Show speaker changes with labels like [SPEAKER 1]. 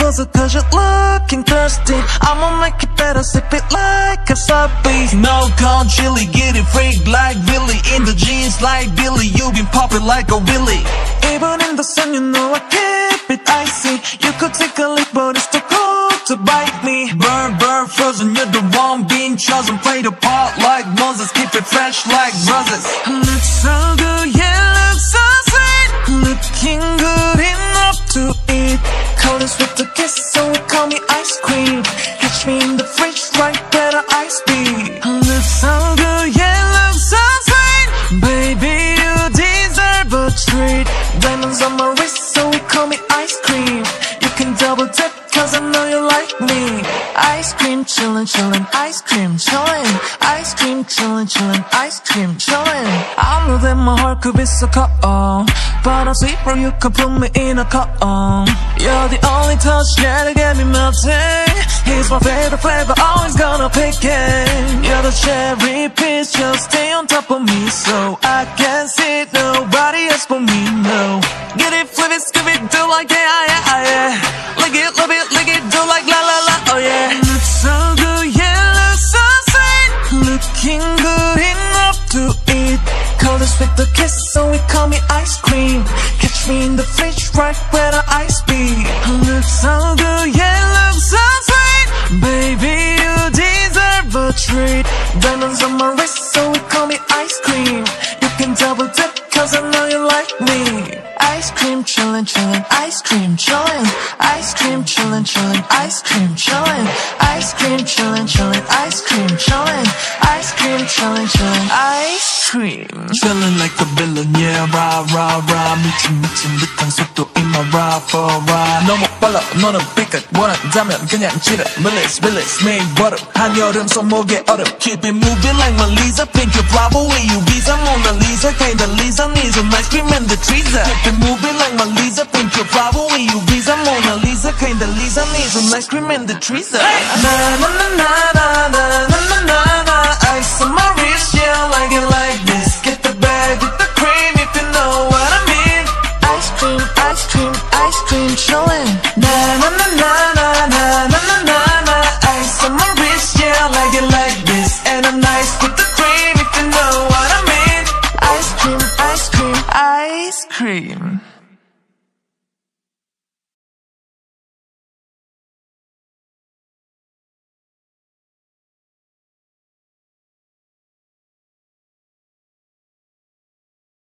[SPEAKER 1] closer cause you're looking thirsty. I'ma make it better, sip it like a wasabi. No con chili, get it freak like Billy. In the jeans like Billy, you been popping like a Willy. Even in the sun, you know I keep it icy. You could take a leap, but it's too cold to bite me. Burn, burn, frozen, you're the one being chosen. Play the part like Moses, keep it fresh like roses. Looks so good, yeah, looks so sweet. Looking good enough to eat. Cold and sweet to kiss, so call me ice cream. Catch me in the fridge right where the ice be. Looks so good, yeah, looks so sweet. Baby, you deserve a treat. Diamonds on my wrist, so call me ice cream. You can double dip, cause I know you like me. Ice cream chillin', chillin', ice cream chillin'. Ice cream chillin', chillin', ice cream chillin'. I know that my heart could be so cold, but I'm sweet bro, you can put me in a cone. You're the only touch, yeah, to get me melting. He's my favorite flavor, always gonna pick it. You're the cherry piece, just stay on top of me, so I can't see it, nobody else but me, no. Get it, flip it, skip it, do like yeah, yeah, yeah. Lick it, love it, lick it, do like la la la, oh yeah. Looks so good, yeah, looks so sweet. Looking good enough to eat. Cold and sweet to kiss, so we call me ice cream. Catch me in the fridge right where the ice be. Looks so good, yeah, looks so sweet. Baby, you deserve a treat. Diamonds on my wrist, so we call me ice cream. You can double dip, cause I know you like me. Ice cream chillin', chillin', ice cream chillin'. Ice cream chillin', chillin', ice cream chillin'. Ice cream chillin', chillin', ice cream chillin'. Ice cream chillin', chillin', ice cream. Chillin' like a villain, yeah, rah, rah, rah. 미친 듯한 속도인 my rah for rah. 너무 빨라, 너는 삐끗. 원한다면 그냥 지르. Millies, millies, make butter. 한여름 손목에 얼음. Keep it moving like Melissa. Pink your Bravo, where you visa. Mona Lisa, kinda Lisa. Needs some ice cream and the trees. Keep it moving like Melissa. Pink your Bravo, where you visa. Mona Lisa, kinda Lisa. Needs some ice cream and the trees. Na na na na na na na.